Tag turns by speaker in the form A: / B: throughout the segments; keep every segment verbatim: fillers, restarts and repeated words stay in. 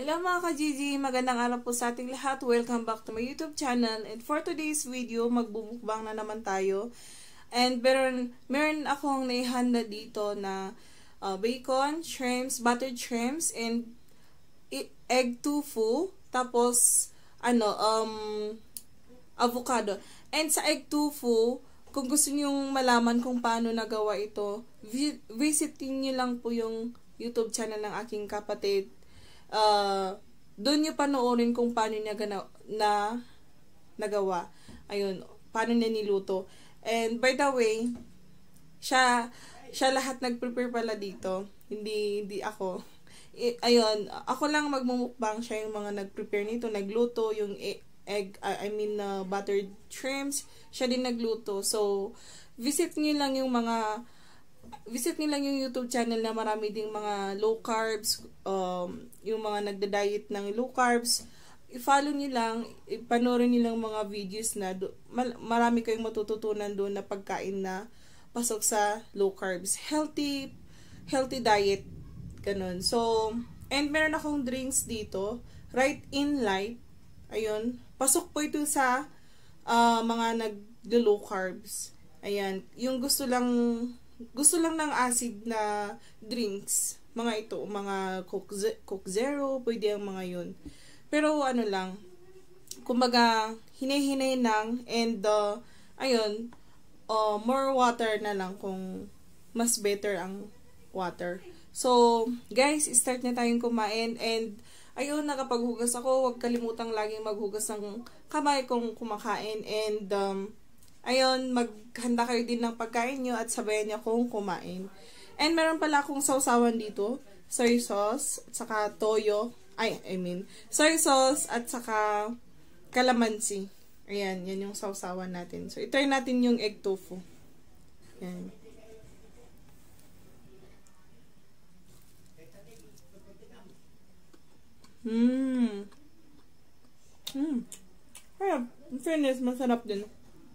A: Hello mga ka-Gigi! Magandang araw po sa ating lahat. Welcome back to my YouTube channel. And for today's video, magbubukbang na naman tayo. And meron, meron akong naihanda dito na uh, bacon, shrimps, buttered shrimps, and egg tofu. Tapos, ano, um, avocado. And sa egg tofu, kung gusto niyo malaman kung paano nagawa ito, visitin niyo lang po yung YouTube channel ng aking kapatid. Uh, doon nyo panoorin kung paano niya gana, na nagawa. Ayun, paano niya niluto. And by the way, siya, siya lahat nag-prepare pala dito. Hindi, hindi ako. I, ayun, ako lang magmumukbang, siya yung mga nag-prepare nito. Nagluto yung egg, I mean uh, buttered shrimps. Siya din nagluto. So, visit niyo lang yung mga visit nyo lang yung YouTube channel na marami ding mga low carbs, um, yung mga nagda-diet ng low carbs. I-follow nyo lang, ipanoorin nyo lang mga videos na do, marami kayong matututunan doon na pagkain na pasok sa low carbs. Healthy, healthy diet. Ganun. So, and meron akong drinks dito. Right in Light. Ayun. Pasok po ito sa uh, mga nag-low carbs. Ayan. Yung gusto lang gusto lang ng acid na drinks, mga ito, mga Coke, Coke Zero, pwede ang mga yun. Pero ano lang, kumbaga, hinay-hinay lang, and uh, ayun, uh, more water na lang kung mas better ang water. So, guys, start na tayong kumain, and ayun, nakapaghugas ako, huwag kalimutang laging maghugas ng kamay kung kumakain, and um, ayun, maghanda kayo din ng pagkain nyo at sabayan niyo kung kumain. And meron pala akong sausawan dito. Soy sauce at saka toyo. Ay, I mean, soy sauce at saka calamansi. Ayan, yan yung sausawan natin. So, itry natin yung egg tofu. Ayan. Mmm. Mmm. Ayun, in fairness, masarap din.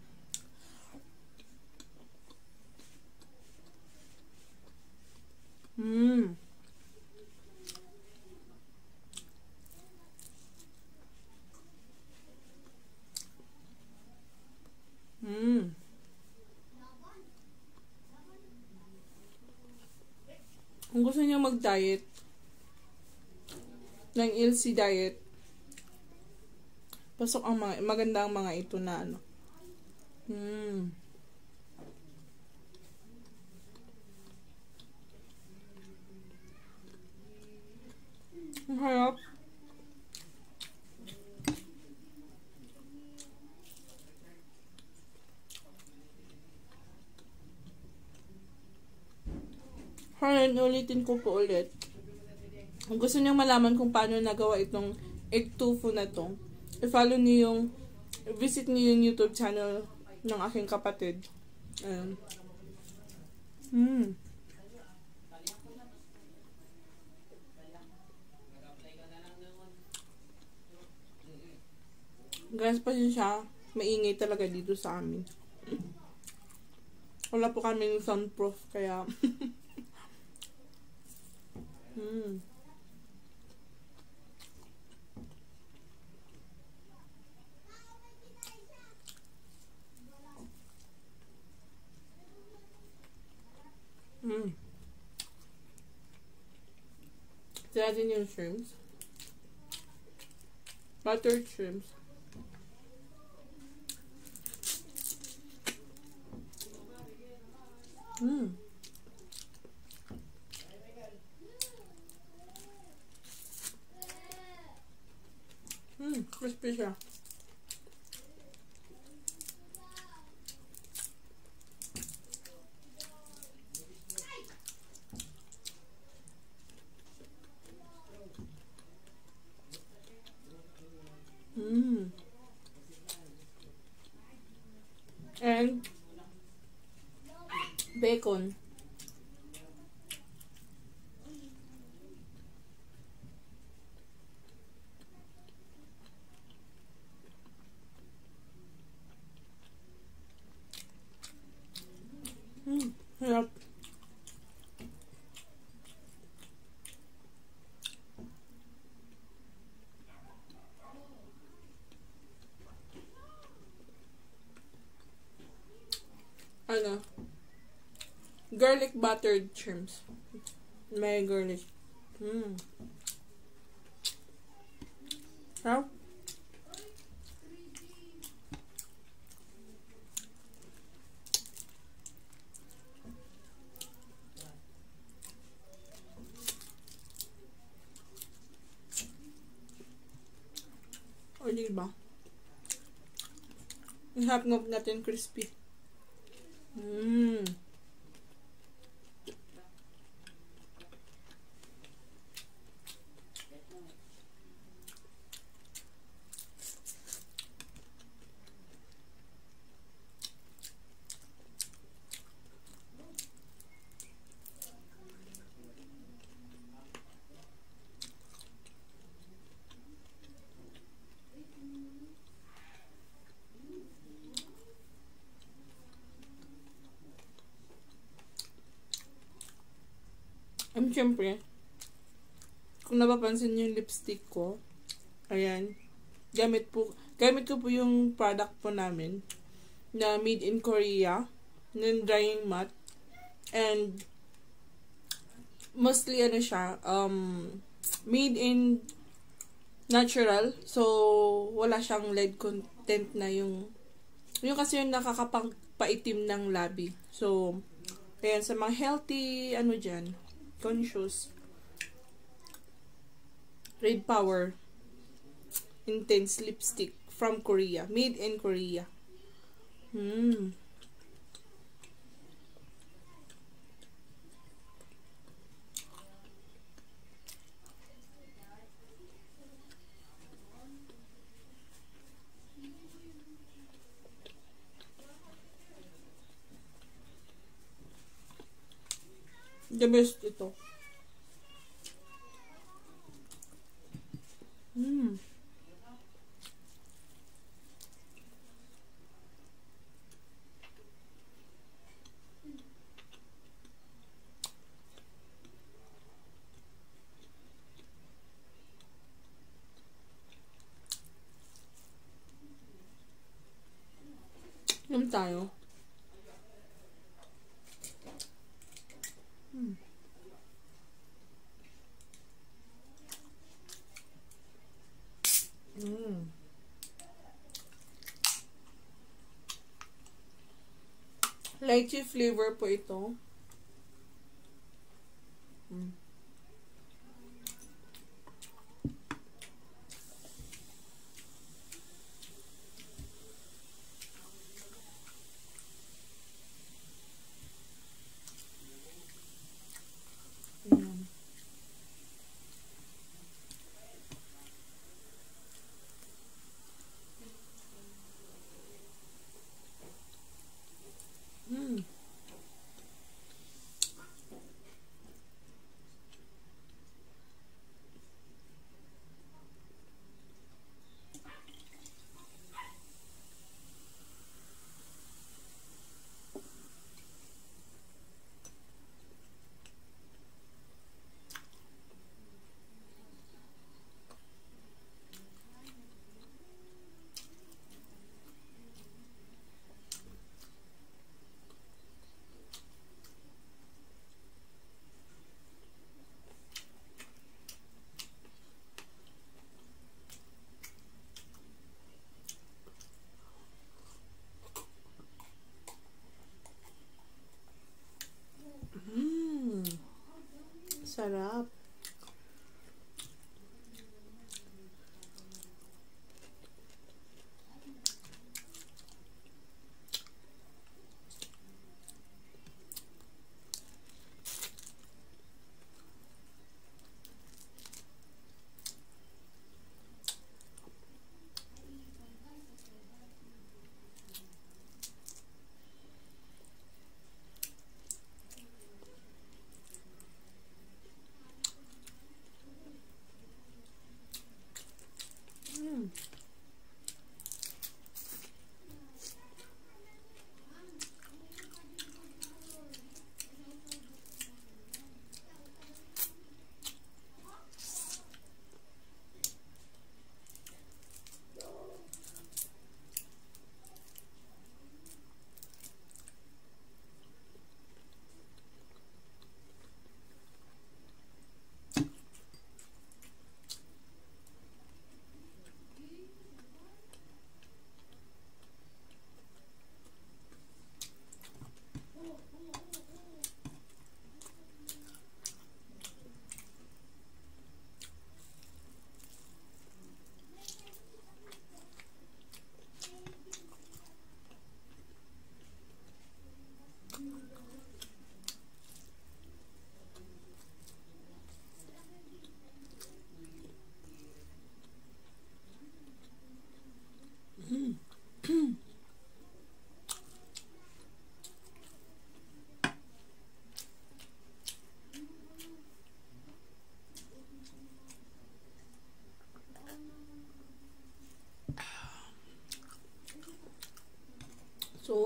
A: Mmm. Mmm. Kung gusto niyo mag-diet ng L C diet, pasok ang mga maganda ang mga ito na ano. Mmm. Ang harap. Hayan, ulitin ko po ulit. Kung gusto niyong malaman kung paano nagawa itong egg tofu na to, i-follow niyo yung, visit niyo yung YouTube channel ng aking kapatid. Ayan. Mmm. Guys, pasensya, maingay talaga dito sa amin. Wala po kami yung soundproof, kaya hmm. Hmm. Tira din yung shrimps. Buttered shrimps. Hmm. Hmm, crispy siya. Hmm. And bacon. Hmm, sarap. garlic buttered shrimps. May garlic. Mm. How? O, diba? Ang hapngop natin crispy. Mmm. Um, syempre, kung napapansin niyo yung lipstick ko, ayan, gamit po, gamit ko po yung product po namin na made in Korea, ng drying matte, and mostly ano siya, um, made in natural, so wala siyang lead content na yung, yung kasi yung nakakapagpaitim ng labi. So, ayan, sa mga healthy, ano dyan, conscious, Red Power Intense Lipstick from Korea. Made in Korea. Hmm. The best ito. Hmm. Inom tayo. Hmm. Mm. Lychee flavor po ito. Mm. Mm. Mm.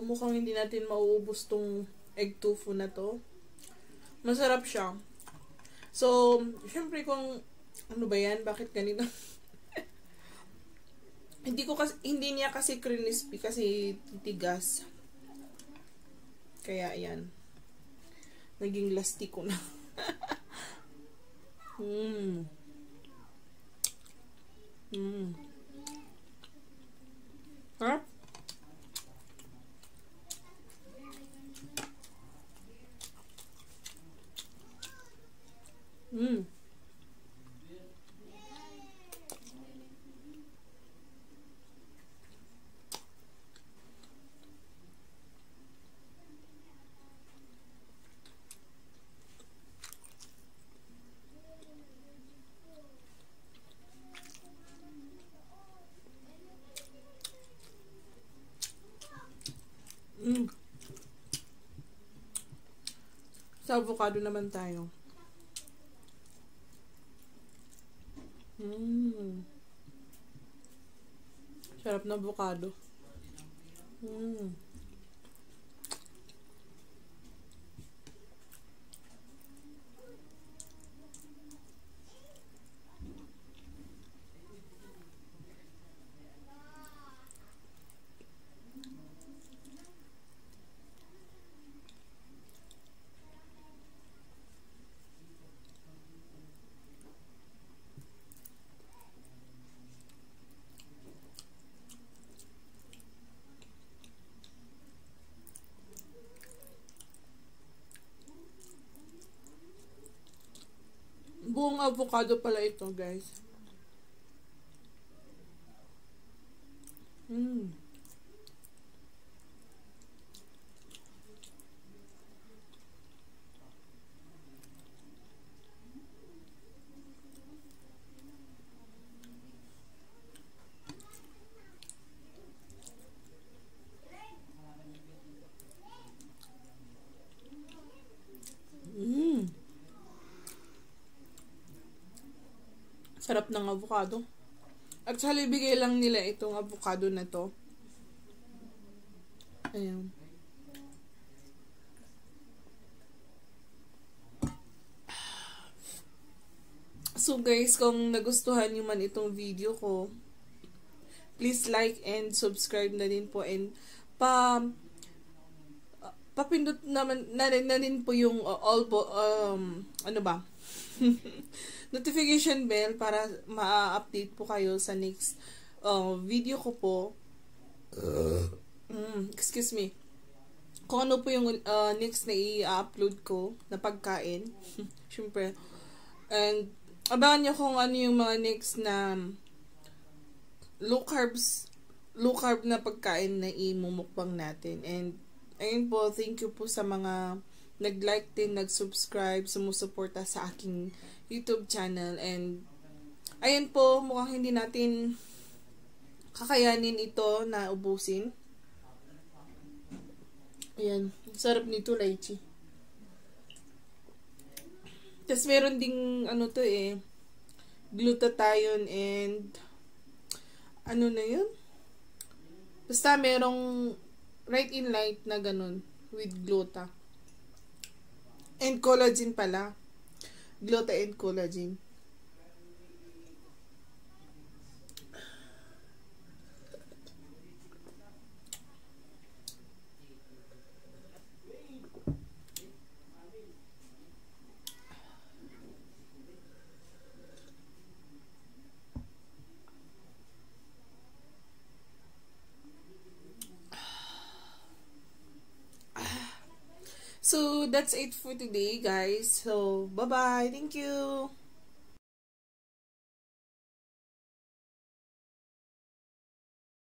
A: mukhang hindi natin mauubos tong egg tofu na to. Masarap siya. So, syempre kung ano ba yan? Bakit ganito? hindi ko kasi, hindi niya kasi crispy kasi titigas. Kaya yan. Naging lastiko na. Mmm. Mmm. Huh? Mmm. Mm. Sa avocado naman tayo. Mm. Sarap na avocado. Mm. Buong avocado pala ito, guys. Mm. Mm. Sarap ng avocado. Actually, bigay lang nila itong avocado na to. Ayan. So guys, kung nagustuhan nyo man itong video ko, please like and subscribe na din po, and pa papindot naman na rin, na rin po yung uh, all po, um, ano ba? notification bell para ma-update po kayo sa next uh, video ko po. Uh. Mm, excuse me. Kung ano po yung uh, next na i-upload ko na pagkain. Siyempre. And abangan nyo kung ano yung mga next na low carbs, low carb na pagkain na imumukbang natin. And ayun po, thank you po sa mga nag-like din, nag-subscribe, sumusuporta sa aking YouTube channel. And ayun po, mukhang hindi natin kakayanin ito na ubusin. Ayan, sarap nito, lychee. Tapos meron ding ano to eh, glutathione and ano na yun? Basta merong right in light na ganun with gluta. And collagen pala. Gluta and collagen. So, that's it for today, guys. So, bye-bye. Thank you.